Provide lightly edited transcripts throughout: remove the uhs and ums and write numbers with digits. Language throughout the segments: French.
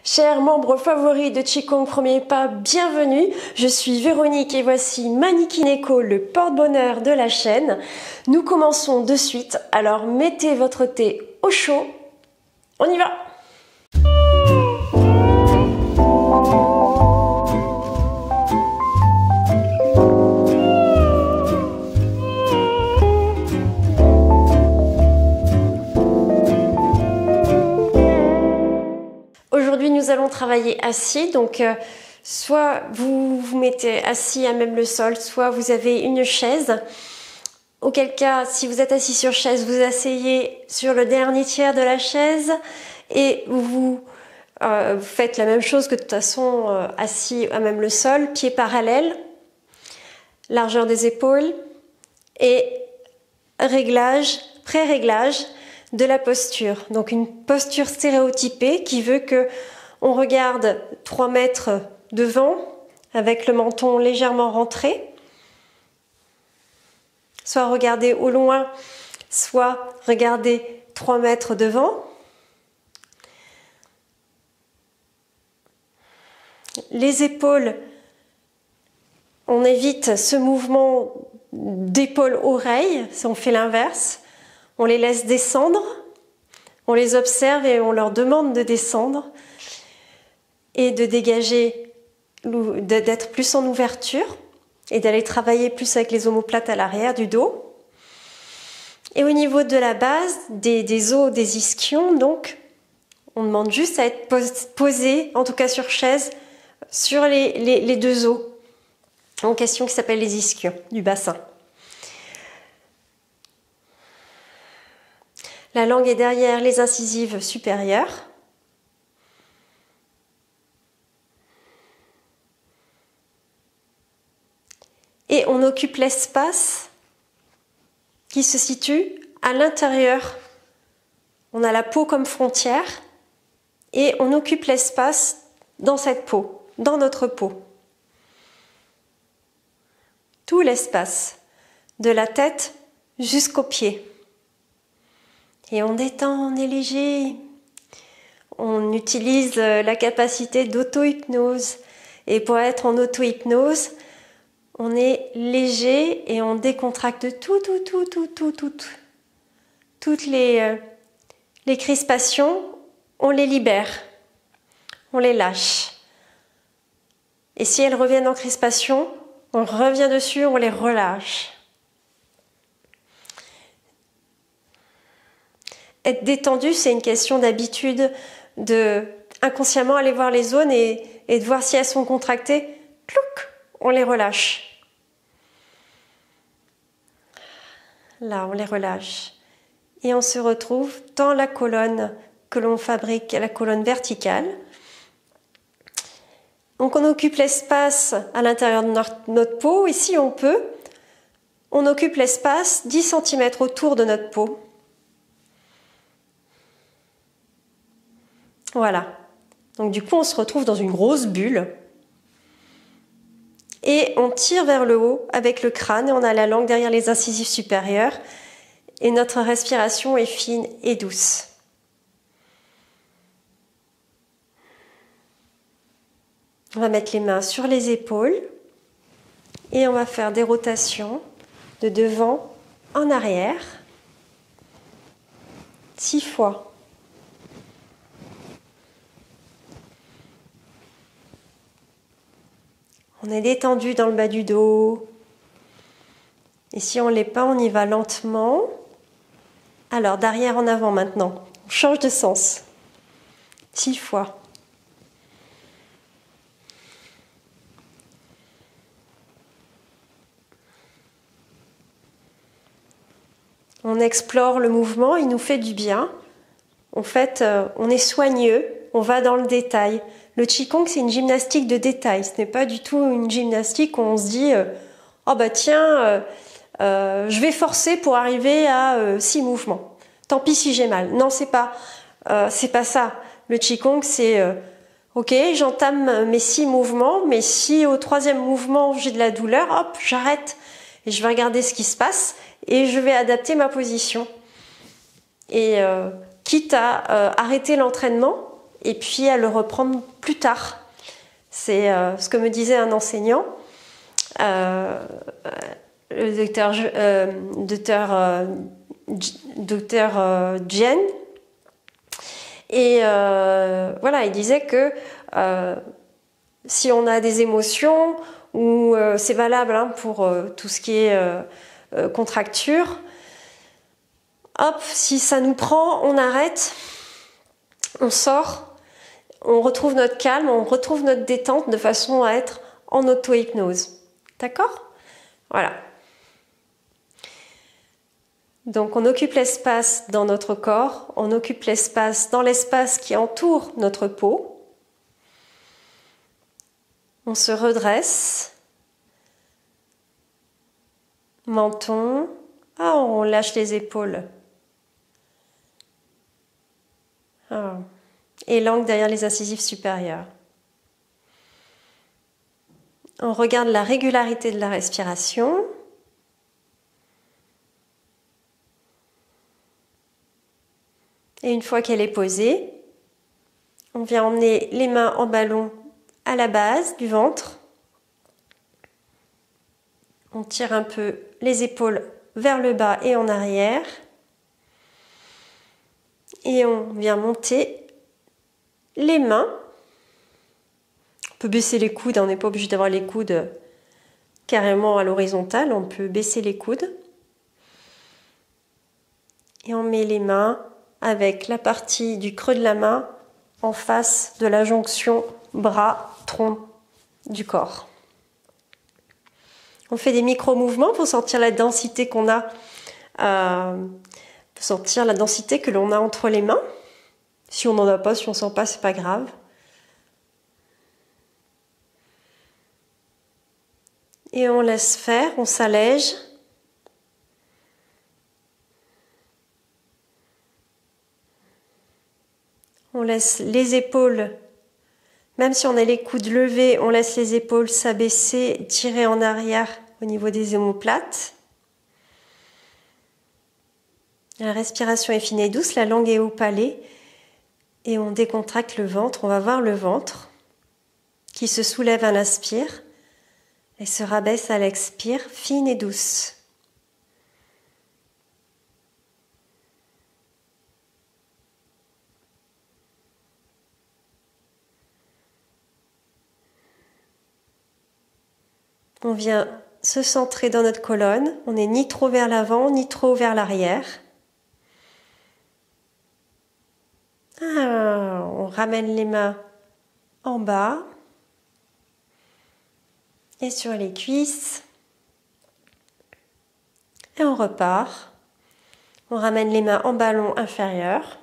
Chers membres favoris de Qigong Premier Pas, bienvenue. Je suis Véronique et voici Manikineko, le porte-bonheur de la chaîne. Nous commençons de suite, alors mettez votre thé au chaud. On y va! Aujourd'hui, nous allons travailler assis, donc soit vous vous mettez assis à même le sol, soit vous avez une chaise. Auquel cas, si vous êtes assis sur chaise, vous asseyez sur le dernier tiers de la chaise et vous faites la même chose que de toute façon assis à même le sol, pieds parallèles, largeur des épaules et réglage, pré-réglage de la posture. Donc une posture stéréotypée qui veut que on regarde 3 mètres devant avec le menton légèrement rentré, soit regarder au loin, soit regarder 3 mètres devant. Les épaules, on évite ce mouvement d'épaule-oreille, si on fait l'inverse. On les laisse descendre, on les observe et on leur demande de descendre et de dégager, d'être plus en ouverture et d'aller travailler plus avec les omoplates à l'arrière du dos. Et au niveau de la base, des os, des ischions, donc, on demande juste à être posé, en tout cas sur chaise, sur les 2 os en question qui s'appellent les ischions du bassin. La langue est derrière les incisives supérieures. Et on occupe l'espace qui se situe à l'intérieur. On a la peau comme frontière et on occupe l'espace dans cette peau, dans notre peau. Tout l'espace, de la tête jusqu'aux pieds. Et on détend, on est léger. On utilise la capacité d'auto-hypnose. Et pour être en auto-hypnose, on est léger et on décontracte toutes les crispations, on les libère, on les lâche. Et si elles reviennent en crispation, on revient dessus, on les relâche. Être détendu, c'est une question d'habitude, de inconsciemment aller voir les zones et de voir si elles sont contractées. Clouc, on les relâche. Là, on les relâche. Et on se retrouve dans la colonne que l'on fabrique, la colonne verticale. Donc on occupe l'espace à l'intérieur de notre peau. Et si on peut, on occupe l'espace 10 cm autour de notre peau. Voilà. Donc du coup, on se retrouve dans une grosse bulle. Et on tire vers le haut avec le crâne et on a la langue derrière les incisives supérieures. Et notre respiration est fine et douce. On va mettre les mains sur les épaules. Et on va faire des rotations de devant en arrière. 6 fois. On est détendu dans le bas du dos. Et si on ne l'est pas, on y va lentement. Alors, d'arrière en avant maintenant. On change de sens. 6 fois. On explore le mouvement, il nous fait du bien. En fait, on est soigneux, on va dans le détail. Le Qigong, c'est une gymnastique de détail. Ce n'est pas du tout une gymnastique où on se dit « Oh bah tiens, je vais forcer pour arriver à 6 mouvements. Tant pis si j'ai mal. » Non, c'est pas ça. Le Qigong, c'est ok, j'entame mes 6 mouvements, mais si au 3e mouvement j'ai de la douleur, hop, j'arrête. Et je vais regarder ce qui se passe et je vais adapter ma position. Et quitte à arrêter l'entraînement, et puis à le reprendre plus tard. C'est ce que me disait un enseignant, le docteur Jen. Et voilà, il disait que si on a des émotions, ou c'est valable hein, pour tout ce qui est contracture, hop, si ça nous prend, on arrête, on sort, on retrouve notre calme, on retrouve notre détente de façon à être en auto-hypnose. D'accord ? Voilà. Donc on occupe l'espace dans notre corps, on occupe l'espace dans l'espace qui entoure notre peau. On se redresse. Menton. Ah, on lâche les épaules. Ah. Et langue derrière les incisives supérieures. On regarde la régularité de la respiration. Et une fois qu'elle est posée, on vient emmener les mains en ballon à la base du ventre. On tire un peu les épaules vers le bas et en arrière. Et on vient monter les mains. On peut baisser les coudes, on n'est pas obligé d'avoir les coudes carrément à l'horizontale, on peut baisser les coudes. Et on met les mains avec la partie du creux de la main en face de la jonction bras-tronc du corps. On fait des micro-mouvements pour sentir la densité qu'on a, pour sentir la densité que l'on a entre les mains. Si on n'en a pas, si on ne sent pas, c'est pas grave. Et on laisse faire, on s'allège. On laisse les épaules, même si on a les coudes levés, on laisse les épaules s'abaisser, tirer en arrière au niveau des omoplates. La respiration est fine et douce, la langue est au palais. Et on décontracte le ventre, on va voir le ventre qui se soulève à l'inspire et se rabaisse à l'expire, fine et douce. On vient se centrer dans notre colonne, on n'est ni trop vers l'avant, ni trop vers l'arrière. On ramène les mains en bas et sur les cuisses. Et on repart. On ramène les mains en ballon inférieur.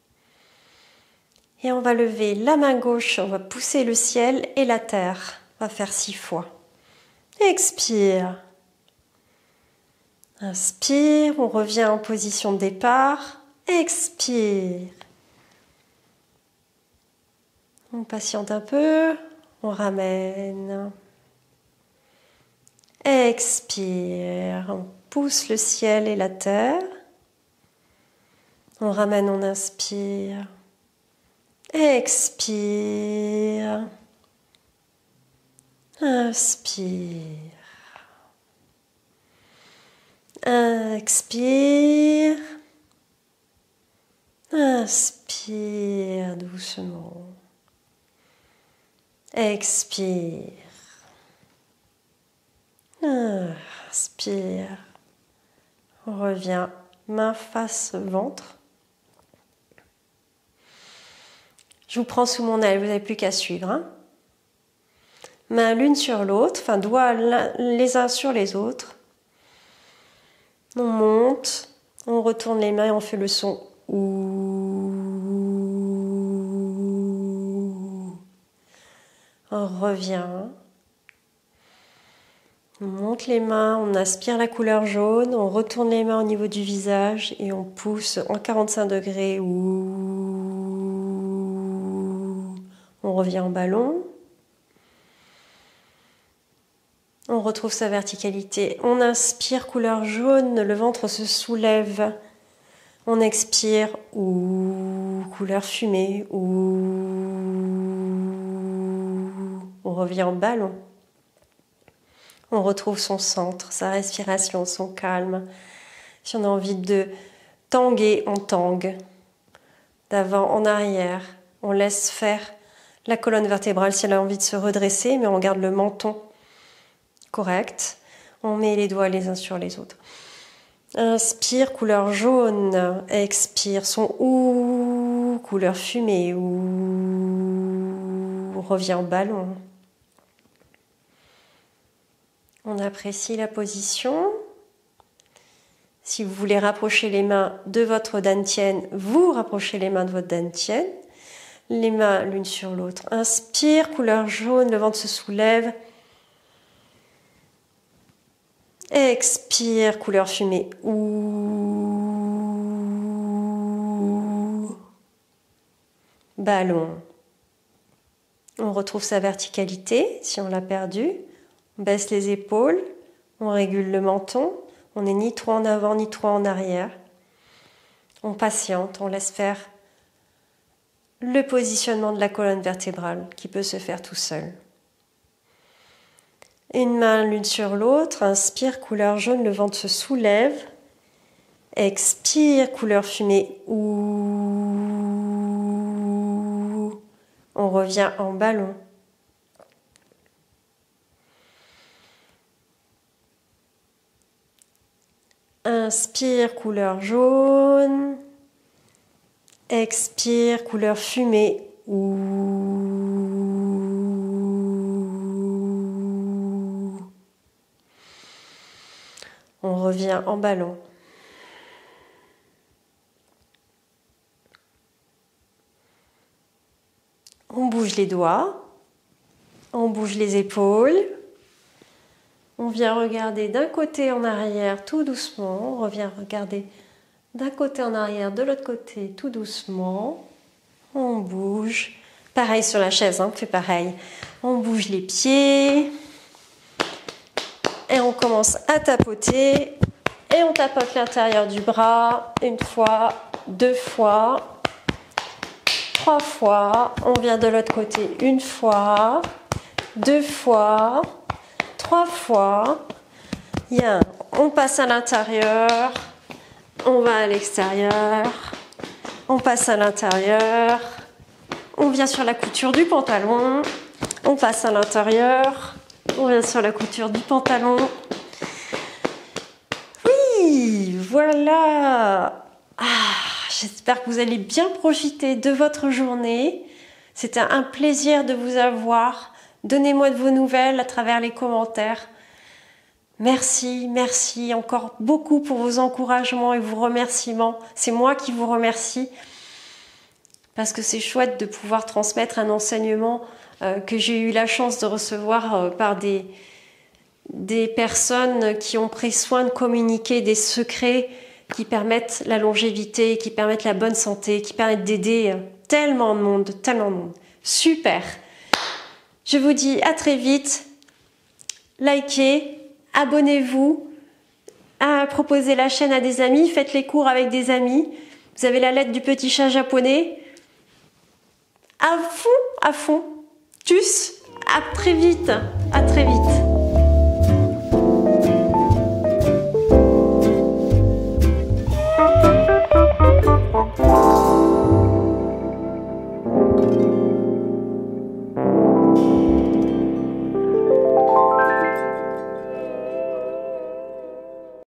Et on va lever la main gauche, on va pousser le ciel et la terre. On va faire 6 fois. Expire. Inspire, on revient en position de départ. Expire. On patiente un peu, on ramène. Expire, on pousse le ciel et la terre. On ramène, on inspire. Expire. Inspire. Expire. Inspire doucement. Expire. Inspire. On revient main face ventre. Je vous prends sous mon aile, vous n'avez plus qu'à suivre. Hein. Mains l'une sur l'autre, enfin doigts les uns sur les autres. On monte, on retourne les mains et on fait le son ouh. On revient. On monte les mains, on aspire la couleur jaune, on retourne les mains au niveau du visage et on pousse en 45 degrés. Ouh. On revient en ballon. On retrouve sa verticalité. On inspire couleur jaune, le ventre se soulève. On expire, ouh, couleur fumée. On revient en ballon. On retrouve son centre, sa respiration, son calme. Si on a envie de tanguer, on tangue. D'avant en arrière, on laisse faire la colonne vertébrale si elle a envie de se redresser, mais on garde le menton correct. On met les doigts les uns sur les autres. Inspire, couleur jaune. Expire, son OU, couleur fumée. On revient en ballon. On apprécie la position. Si vous voulez rapprocher les mains de votre dantienne, vous rapprochez les mains de votre dantienne. Les mains l'une sur l'autre. Inspire, couleur jaune, le ventre se soulève. Expire, couleur fumée. Ballon. On retrouve sa verticalité si on l'a perdue. On baisse les épaules, on régule le menton, on n'est ni trop en avant ni trop en arrière. On patiente, on laisse faire le positionnement de la colonne vertébrale qui peut se faire tout seul. Une main l'une sur l'autre, inspire, couleur jaune, le ventre se soulève. Expire, couleur fumée. On revient en ballon. Inspire, couleur jaune. Expire, couleur fumée. On revient en ballon. On bouge les doigts. On bouge les épaules. On vient regarder d'un côté en arrière tout doucement. On revient regarder d'un côté en arrière, de l'autre côté tout doucement. On bouge. Pareil sur la chaise, on fait pareil. On bouge les pieds. Et on commence à tapoter. Et on tapote l'intérieur du bras. Une fois, deux fois, trois fois. On vient de l'autre côté une fois, deux fois, trois fois. Bien. On passe à l'intérieur. On va à l'extérieur. On passe à l'intérieur. On vient sur la couture du pantalon. On passe à l'intérieur. On vient sur la couture du pantalon. Oui, voilà. J'espère que vous allez bien profiter de votre journée. C'était un plaisir de vous avoir. Donnez-moi de vos nouvelles à travers les commentaires. Merci, merci encore beaucoup pour vos encouragements et vos remerciements. C'est moi qui vous remercie parce que c'est chouette de pouvoir transmettre un enseignement que j'ai eu la chance de recevoir par des personnes qui ont pris soin de communiquer des secrets qui permettent la longévité, qui permettent la bonne santé, qui permettent d'aider tellement de monde, tellement de monde. Super! Je vous dis à très vite. Likez. Abonnez-vous, proposez la chaîne à des amis, faites les cours avec des amis. Vous avez la lettre du petit chat japonais. À fond, à fond. Tchuss, à très vite, à très vite.